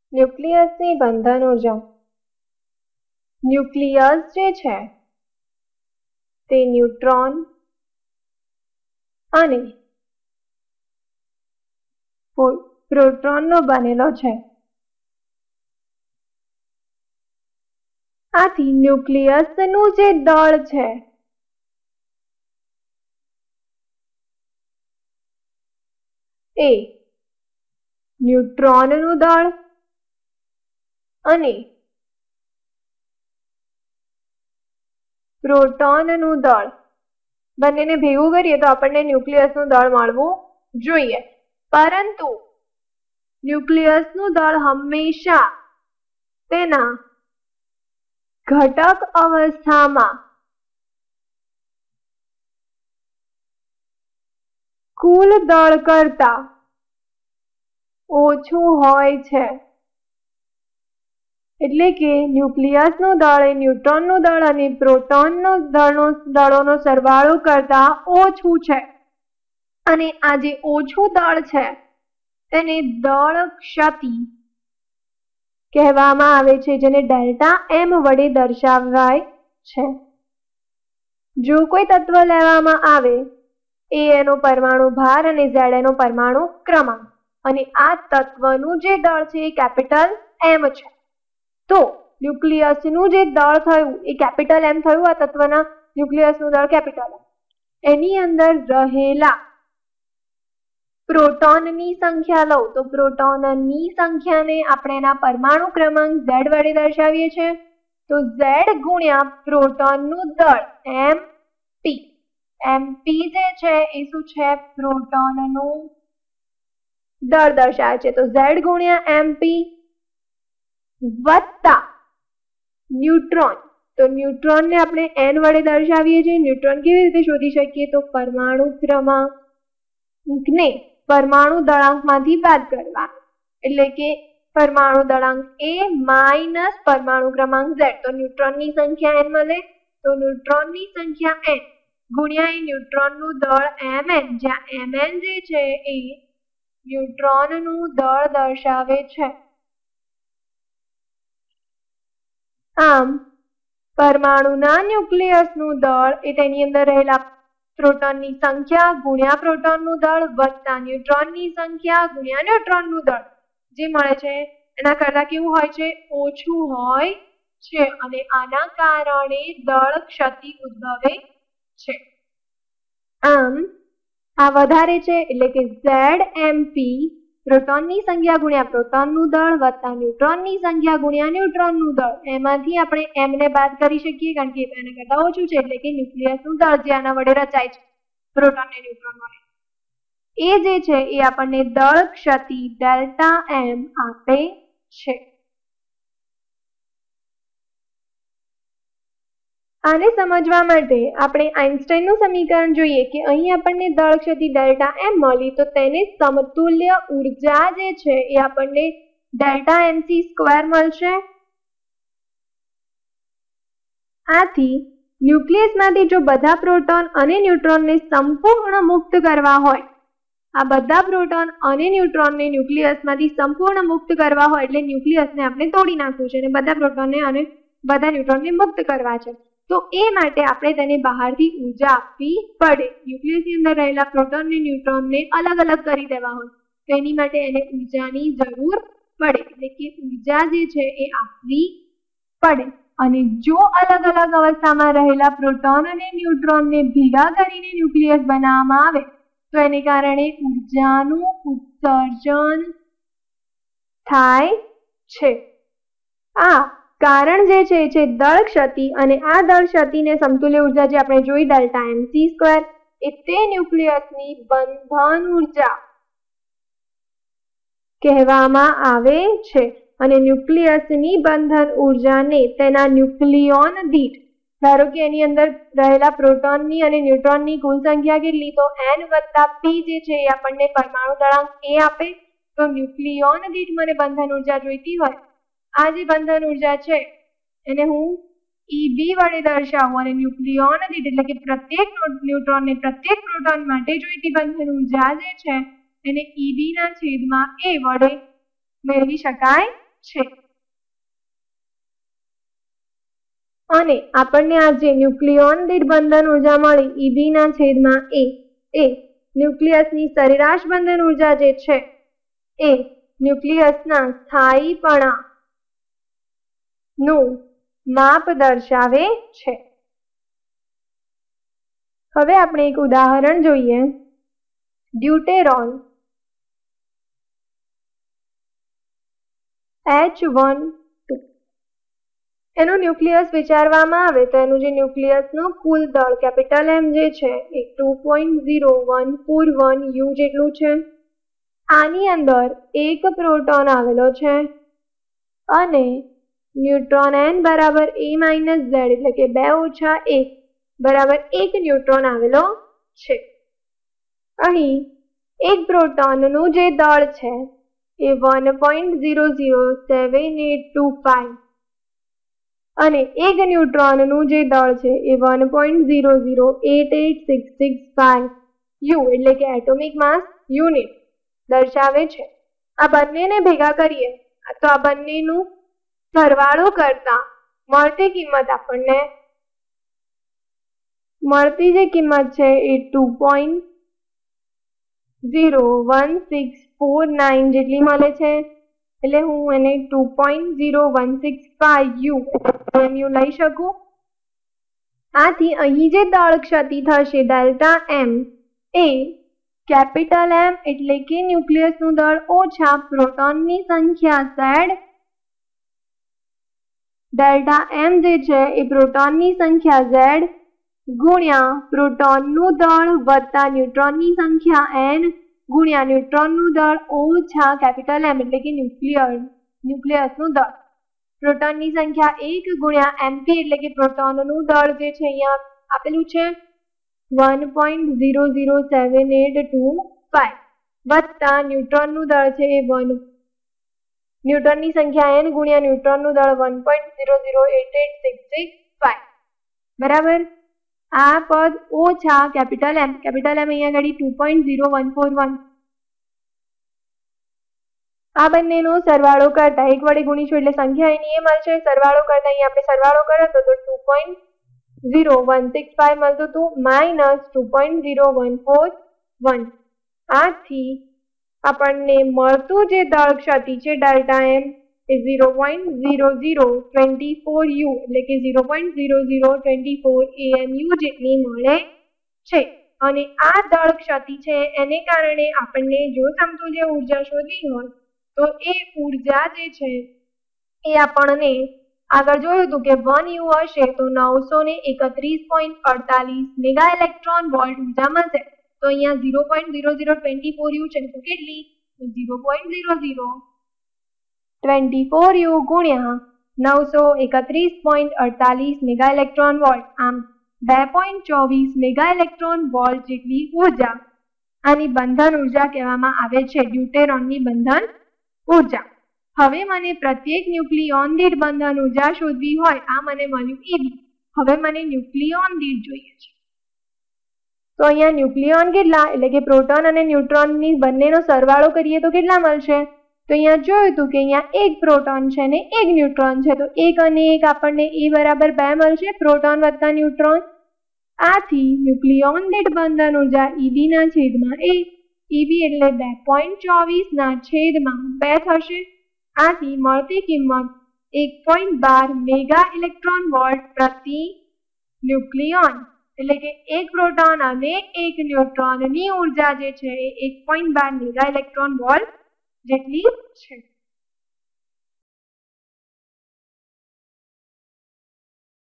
ન્યુક્લિયસની બંધન ઉર્જા. ન્યુક્લિયસ જે છે તે ન્યુટ્રોન અને પ્રોટોનનો બનેલો છે. આથી ન્યુક્લિયસનું જે દળ છે એ ન્યુટ્રોનનું દળ અને પ્રોટોનનું દળ બંનેને ભેગું કરીએ તો આપણને ન્યુક્લિયસનું દળ મળવું જોઈએ. પરંતુ ન્યુક્લિયસનું દળ હંમેશા તેના ઘટક અવસ્થામાં કુલ દળ કરતા ઓછું હોય છે. એટલે કે ન્યુક્લિયસનું દળ એ ન્યુટ્રોનનું દળ અને પ્રોટોનનું દળોનો સરવાળો કરતા ઓછું છે. અને આ જે ઓછું દળ છે તેને દળ ક્ષતિ કહેવામાં આવે છે, જેને ડેલ્ટા એમ વડે દર્શાવાય છે. જો કોઈ તત્વ લેવામાં આવે એ એનો પરમાણુ ભાર અને ઝેડ એનો પરમાણુ ક્રમાંક અને આ તત્વનું જે દળ છે એ કેપિટલ એમ છે. તો ન્યુક્લિયસનું જે દળ થયું એ કેપિટલ એમ થયું. આ તત્વના ન્યુક્લિયસનું દળ કેપિટલ એમ. એની અંદર રહેલા પ્રોટોનની સંખ્યા લઉં તો પ્રોટોનની સંખ્યાને આપણે એના પરમાણુ ક્રમાંક ઝેડ વડે દર્શાવીએ છીએ. તો ઝેડ ગુણ્યા પ્રોટોનનું દળ એમપી. એમપી જે છે એ શું છે? પ્રોટોનનું દળ દર્શાવે છે. તો ઝેડ ગુણ્યા એમપી વત્તા ન્યુટ્રોન. તો ન્યુટ્રોનને આપણે એન વડે દર્શાવીએ છીએ. ન્યુટ્રોન કેવી રીતે શોધી શકીએ? તો પરમાણુ ક્રમાંકને પરમાણુ દળાંકમાંથી બાદ કરવા. એટલે કે પરમાણુ દળાંક એ માઇનસ પરમાણુ ક્રમાંક ઝેડ. તો ન્યુટ્રોનની સંખ્યા એન મળે. તો ન્યુટ્રોનની સંખ્યા એન ગુણ્યા એ ન્યુટ્રોનનું દળ mn, જ્યાં mn જે છે એ ન્યુટ્રોનનું દળ દર્શાવે છે. આમ પરમાણુના ન્યુક્લિયસનું દળ એ તેની અંદર રહેલા પ્રોટોનની સંખ્યા ગુણ્યા પ્રોટોનનું દળ વત્તા ન્યુટ્રોનની સંખ્યા ગુણ્યા ન્યુટ્રોનનું દળ જે મળે છે એના કરતા કેવું હોય છે? ઓછું હોય છે. અને આના કારણે દળ ક્ષતિ ઉદ્ભવે છે. આમ આ વધારે છે એટલે કે ZMP પ્રોટોનની સંખ્યા ગુણ્યા પ્રોટોનનું દળ વત્તા ન્યુટ્રોનની સંખ્યા ગુણ્યા ન્યુટ્રોનનું દળ. એમાંથી આપણે m ને બાદ કરી શકીએ કારણ કે એના કરતા ઓછું છે. એટલે કે ન્યુક્લિયસનું દળ જે આના વડે રચાય છે પ્રોટોન ને ન્યુટ્રોન વડે એ જે છે એ આપણને દળ ક્ષતિ ડેલ્ટા એમ આપે છે. આને સમજવા માટે આપણે આઇન્સ્ટાઈનનું સમીકરણ જોઈએ કે અહીં આપણને દળ ક્ષતિ ડેલ્ટા એમ મળી તો તેને સમતુલ્ય ઉર્જા જે છે એ આપણને ડેલ્ટા એમસી સ્ક્વેર મળશે. આથી ન્યુક્લિયસમાંથી જો બધા પ્રોટોન અને ન્યુટ્રોનને સંપૂર્ણ મુક્ત કરવા હોય, આ બધા પ્રોટોન અને ન્યુટ્રોનને ન્યુક્લિયસમાંથી સંપૂર્ણ મુક્ત કરવા હોય એટલે ન્યુક્લિયસને આપણે તોડી નાખવું છે અને બધા પ્રોટોનને અને બધા ન્યુટ્રોનને મુક્ત કરવા છે. તો એ માટે આપણે તેને બહારથી ઉર્જા આપવી પડે. ન્યુક્લિયસની અંદર રહેલા પ્રોટોન અને ન્યુટ્રોનને અલગ અલગ કરી દેવા હોય તો એની માટે એને ઉર્જાની જરૂર પડે. એટલે કે ઉર્જા જે છે એ આપવી પડે. અને જો અલગ અલગ અવસ્થામાં રહેલા પ્રોટોન અને ન્યુટ્રોનને ભેગા કરીને ન્યુક્લિયસ બનાવવામાં આવે તો એને કારણે ઉર્જાનું ઉત્સર્જન થાય છે. આ કારણ જે છે એ છે દળ ક્ષતિ. અને આ દળ ક્ષતિને સમતુલ્ય ઉર્જા જે આપણે જોઈ ડેલ્ટા એમસી સ્ક્વેર એ તે ન્યુક્લિયસની બંધન ઉર્જા કહેવામાં આવે છે. અને ન્યુક્લિયસની બંધન ઉર્જાને તેના ન્યુક્લિયોન દીઠ, ધારો કે એની અંદર રહેલા પ્રોટોનની અને ન્યુટ્રોનની કુલ સંખ્યા કેટલી? તો n વત્તા p જે છે એ આપણને પરમાણુ દળાંક a આપે. તો ન્યુક્લિયોન દીઠ મને બંધન ઉર્જા જોઈતી હોય, આ જે બંધન ઉર્જા છે એને હું EB વડે દર્શાવું અને ન્યુક્લિયોન દીઠ એટલે કે પ્રત્યેક ન્યુટ્રોન ને પ્રત્યેક પ્રોટોન માટે જોઈતી બંધન ઉર્જા જે છે એને EB ના છેદમાં a વડે મેળવી શકાય છે અને આપણને આ જે ન્યુક્લિયોન દીઠ બંધન ઉર્જા મળી Eb ના છેદમાં A એ ન્યુક્લિયસની સરેરાશ બંધન ઉર્જા જે છે એ ન્યુક્લિયસના સ્થાયીપણાનું માપ દર્શાવે છે. હવે આપણે એક ઉદાહરણ જોઈએ. ડ્યુટેરોન H12 એનું ન્યુક્લિયસ વિચારવામાં આવે તો એનું જે ન્યુક્લિયસનું કુલ દળ કેપિટલ M જે છે એ 2.0141 U જેટલું છે. આની અંદર એક પ્રોટોન આવેલો છે અને ન્યુટ્રોન n બરાબર A માઇનસ Z એટલે કે 2 ઓછા 1 બરાબર 1 ન્યુટ્રોન આવેલો છે. અહીં એક પ્રોટોનનું જે દળ છે એ 1.007825 અને એક ન્યુટ્રોનનું જે દળ છે એ 1.00886665 U એટલે કે એટોમિક માસ યુનિટ દર્શાવે છે. આ બંનેને ભેગા કરીએ તો આ બંનેનું સરવાળો કરતા મળતી કિંમત આપણને મળતી જે કિંમત છે એ 2.01649 જેટલી મળે છે. એટલે હું એને 2.0165 U લઈ શકું. આથી અહીં જે દળ ક્ષતિ થશે ડેલ્ટા M એ કેપિટલ M એટલે કે ન્યુક્લિયસનું દળ ઓછા પ્રોટોનની સંખ્યા Z ડેલ્ટા M જે છે એ પ્રોટોનની સંખ્યા Z ગુણ્યા પ્રોટોનનું દળ વત્તા ન્યુટ્રોનની સંખ્યા N ગુણ્યા ન્યુટ્રોનનું દળ ઓછા કેપિટલ M એટલે કે ન્યુક્લિયસનું દળ. પ્રોટોનની સંખ્યા 1 ગુણ્યા MP એટલે કે પ્રોટોનનું દળ જે છે અહીંયા આપેલું છે 1.00785 વત્તા ન્યુટ્રોનનું દળ છે એ ન્યુટ્રોનની સંખ્યા n ગુણ્યા ન્યુટ્રોનનું દળ 1.00886665 બરાબર. આ પદ ઓછા કેપિટલ M અહીંયા આગળ 2.0141 આ બંનેનો સરવાળો કરતા એક વડે ગુણીશું એટલે સંખ્યા એની એ મળશે. સરવાળો કરતા અહીં આપણે સરવાળો કર્યો તો 2.0165 મળતું હતું માઇનસ 2.0141. આથી આપણને મળતું જે દળ ક્ષતિ છે ડેલ્ટા M એ 0.0024 U એટલે કે 0.0024 AMU જેટલી મળે છે. અને આ દળ ક્ષતિ છે એને કારણે આપણને જો સમતુલ્ય ઉર્જા શોધવી હોય તો એ ઉર્જા જે છે એ આપણને આગળ જોયું હતું કે 1 U હશે તો 931.48 મેગા ઇલેક્ટ્રોન વોલ્ટ ઉર્જા મળશે. તો અહીંયા 0.0024 U છે તો કેટલી 0.0024 U ગુણ્યા 931.48 મેગા ઇલેક્ટ્રોન વોલ્ટ આમ 2.24 મેગા ઇલેક્ટ્રોન વોલ્ટ જેટલી ઉર્જા આની બંધન ઉર્જા કહેવામાં આવે છે, ડ્યુટેરોનની બંધન ઉર્જા. હવે મને પ્રત્યેક ન્યુક્લિયોન દીઠ બંધન ઉર્જા શોધવી હોય. આ મને મળ્યું Eb. હવે મને ન્યુક્લિયોન દીઠ જોઈએ છે તો અહીંયા ન્યુક્લિયોન કેટલા એટલે કે પ્રોટોન અને ન્યુટ્રોનની બંનેનો સરવાળો કરીએ તો કેટલા મળશે. તો અહીંયા જોયું હતું કે અહીંયા એક પ્રોટોન છે ને એક ન્યુટ્રોન છે તો 1 અને 1 આપણને E બરાબર 2 મળશે પ્રોટોન વત્તા ન્યુટ્રોન. આથી ન્યુક્લિયોન દીઠ બંધન ઉર્જા Eb ના છેદમાં A Eb એટલે 2.24 ના છેદમાં 2 થશે. આથી મળતી કિંમત 1.12 મેગા ઇલેક્ટ્રોન વોલ્ટ પ્રતિ ન્યુક્લિયોન એટલે કે એક પ્રોટોન અને એક ન્યુટ્રોનની ઉર્જા જે છે એ 1.12 મેગા ઇલેક્ટ્રોન વોલ્ટ જેટલી છે.